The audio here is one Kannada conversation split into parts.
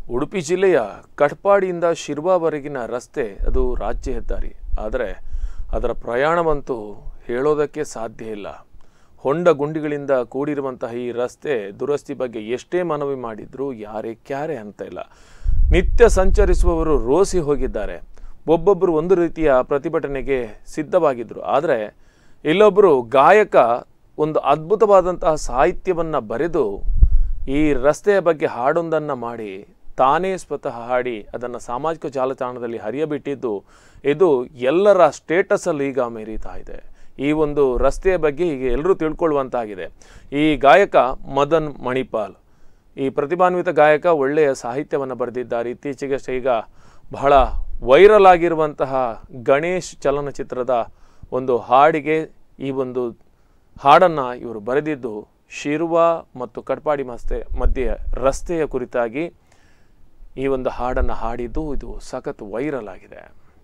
ಉಡುಪಿ ಜಿಲ್ಲೆಯ ಕಟ್ಪಾಡಿಯಿಂದ ಶಿರ್ವಾವರೆಗಿನ ರಸ್ತೆ ಅದು ರಾಜ್ಯ ಹೆದ್ದಾರಿ. ಆದರೆ ಅದರ ಪ್ರಯಾಣವಂತೂ ಹೇಳೋದಕ್ಕೆ ಸಾಧ್ಯ ಇಲ್ಲ. ಹೊಂಡ ಗುಂಡಿಗಳಿಂದ ಕೂಡಿರುವಂತಹ ಈ ರಸ್ತೆ ದುರಸ್ತಿ ಬಗ್ಗೆ ಎಷ್ಟೇ ಮನವಿ ಮಾಡಿದ್ರೂ ಯಾರೇ ಕ್ಯಾರೆ ಅಂತ ಇಲ್ಲ. ನಿತ್ಯ ಸಂಚರಿಸುವವರು ರೋಸಿ ಹೋಗಿದ್ದಾರೆ. ಒಬ್ಬೊಬ್ಬರು ಒಂದು ರೀತಿಯ ಪ್ರತಿಭಟನೆಗೆ ಸಿದ್ಧವಾಗಿದ್ದರು. ಆದರೆ ಇಲ್ಲೊಬ್ಬರು ಗಾಯಕ ಒಂದು ಅದ್ಭುತವಾದಂತಹ ಸಾಹಿತ್ಯವನ್ನು ಬರೆದು ಈ ರಸ್ತೆಯ ಬಗ್ಗೆ ಹಾಡೊಂದನ್ನು ಮಾಡಿ ತಾನೇ ಸ್ವತಃ ಹಾಡಿ ಅದನ್ನು ಸಾಮಾಜಿಕ ಜಾಲತಾಣದಲ್ಲಿ ಹರಿಯಬಿಟ್ಟಿದ್ದು ಇದು ಎಲ್ಲರ ಸ್ಟೇಟಸಲ್ಲಿ ಈಗ ಮೆರೀತಾ ಇದೆ. ಈ ಒಂದು ರಸ್ತೆಯ ಬಗ್ಗೆ ಈಗ ಎಲ್ಲರೂ ತಿಳ್ಕೊಳ್ಳುವಂತಾಗಿದೆ. ಈ ಗಾಯಕ ಮದನ್ ಮಣಿಪಾಲ್, ಈ ಪ್ರತಿಭಾನ್ವಿತ ಗಾಯಕ ಒಳ್ಳೆಯ ಸಾಹಿತ್ಯವನ್ನು ಬರೆದಿದ್ದಾರೆ. ಇತ್ತೀಚೆಗೆ ಈಗ ಬಹಳ ವೈರಲ್ ಆಗಿರುವಂತಹ ಗಣೇಶ್ ಚಲನಚಿತ್ರದ ಒಂದು ಹಾಡಿಗೆ ಈ ಒಂದು ಹಾಡನ್ನು ಇವರು ಬರೆದಿದ್ದು ಶಿರ್ವಾ ಮತ್ತು ಕಟ್ಪಾಡಿ ಮಧ್ಯೆ ರಸ್ತೆಯ ಕುರಿತಾಗಿ ಈ ಒಂದು ಹಾಡನ್ನು ಹಾಡಿದ್ದು ಇದು ಸಖತ್ ವೈರಲ್ ಆಗಿದೆ.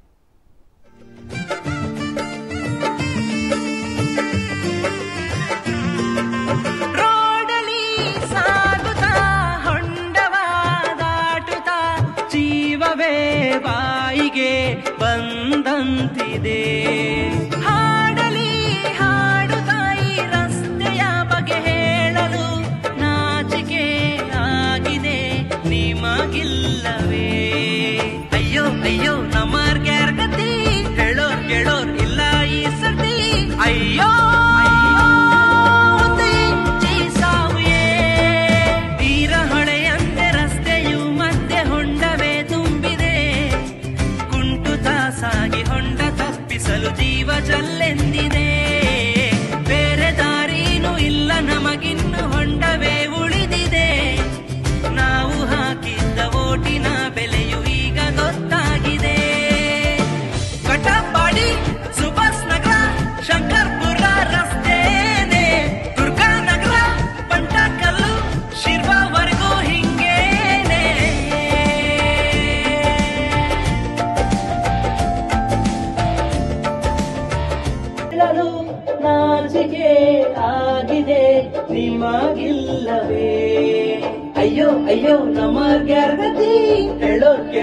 ರೋಡಲಿ ಸಾಗುತ್ತಾ ಹೊಂಡವ ದಾಟುತ್ತಾ ಜೀವವೇ ಬಾಯಿಗೆ ಬಂದಂತಿದೆ. ಹಾಡಲಿ ಹಾಡುತ್ತಾ ಈ ರಸ್ತೆಯ ಬಗ್ಗೆ ಹೇಳಲು ನಾಚಿಕೆ ಆಗಿದೆ ನಿಮಗಿಲ್ಲವೇ? ಅಯ್ಯೋ ಅಯ್ಯೋ ನಮ್ಮರ್ಗ್ಯಾರ ಗತಿ, ಹೇಳೋರ್ ಕೇಳೋರ್ ಇಲ್ಲ ಈ ಸರ್ತಿ. ಅಯ್ಯೋ ತೀರ ಹೊಳೆಯಂತೆ ರಸ್ತೆಯು ಮಧ್ಯೆ ಹೊಂಡವೇ ತುಂಬಿದೆ. ಕುಂಟುತ ಸಾಗಿ ಹೊಂಡ ತಪ್ಪಿಸಲು ಜೀವ ಜಲ್ಲೆಂದಿದೆ. ಬೇರೆ ದಾರಿನೂ ಇಲ್ಲ ನಮಗಿನ್ನು ಹೊಂಡವೇ ಉಳಿದಿದೆ. ನಾವು ಹಾಕಿದ್ದ ಓಟಿನ ಬೆಲೆಯು ಈಗ ಗೊತ್ತಾಗಿದೆ. ಕಟಪಾಡಿ, ಸುಭಾಷ್ ನಗರ, ಶಂಕರ್ಪುರ ರಸ್ತೆನೆ, ದುರ್ಗಾನಗರ, ಪಂಟಕಲ್ಲು, ಶಿರ್ವಾವರೆಗೂ ಹಿಂಗೇನೆ. ನಾಚಿಕೆ ಆಗಿದೆ ನಿಮಗಿಲ್ಲವೇ? ಅಯ್ಯೋ ಅಯ್ಯೋ ನಮ್ಮರ್ಗ್ಯಾರ ಗತಿ, ಹೇಳೋರ್